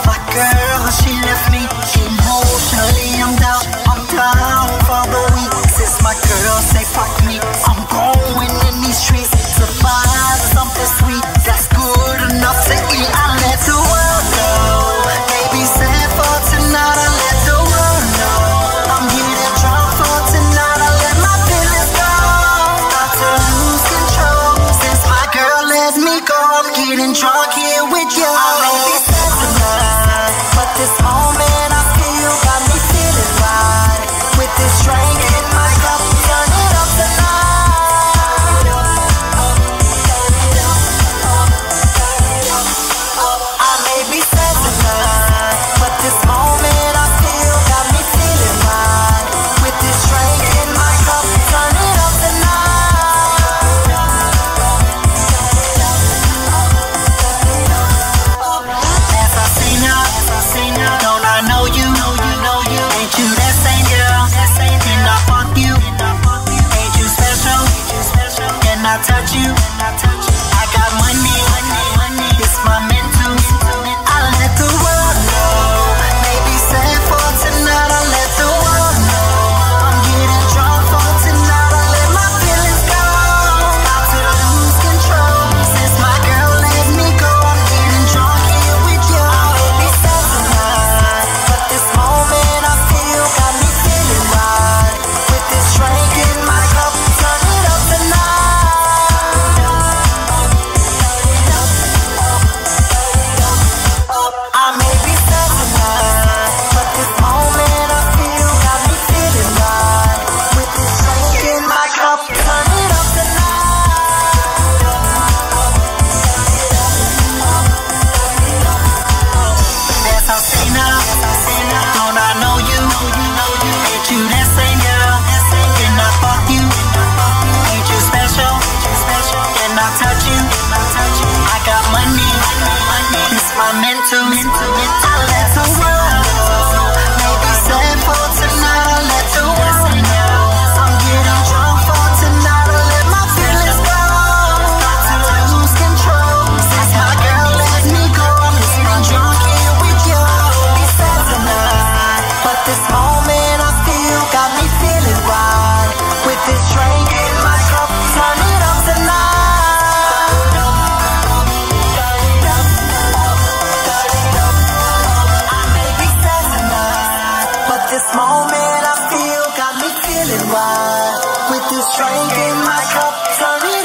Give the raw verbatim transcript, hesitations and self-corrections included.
My girl, she left me emotionally. I'm down, I'm down for the week. Since my girl say fuck me, I'm going in these streets to find something sweet that's good enough to eat. I let the world know, baby said for tonight. I let the world know I'm getting drunk for tonight. I let my feelings go, got to lose control. Since my girl let me go, I'm getting drunk here with you. I may be sad tonight, but this moment I feel got me feeling right. With this drink in my cup, turn it up tonight. I may be sad tonight, but this moment I feel got me feeling right. With this drink in my cup, turn it up tonight. As I see now, don't I know you? Ain't you that same girl? Can I fuck you? Ain't you special? Can I touch you? I got money, it's my mental. I let the world know, maybe say for tonight. I let the world know I'm getting drunk for tonight. I let my feelings go, about to lose control. Since my girl let me go, I'm getting drunk here with you. I may be sad tonight, but this moment I feel got me feeling right. With this drink in my cup, turn it up tonight. I may be sad tonight, but this moment I feel got me feeling right. With this drink in my cup, turn it up tonight. As I say now, don't I know you? Ain't you that same girl? Can I fuck you? Ain't you special? Can I touch you? I got money, it's my mental. I let the world know, maybe say for tonight. I let the world know I'm getting drunk for tonight. I let my feelings go, got to lose control. Since my girl let me go, I'm getting drunk here with you. Be sad tonight, but this moment I feel got me feeling right. With this drink in my cup, turn it up tonight. I may be sad tonight, but this moment I feel got me feeling right. With this drink in my cup, turn it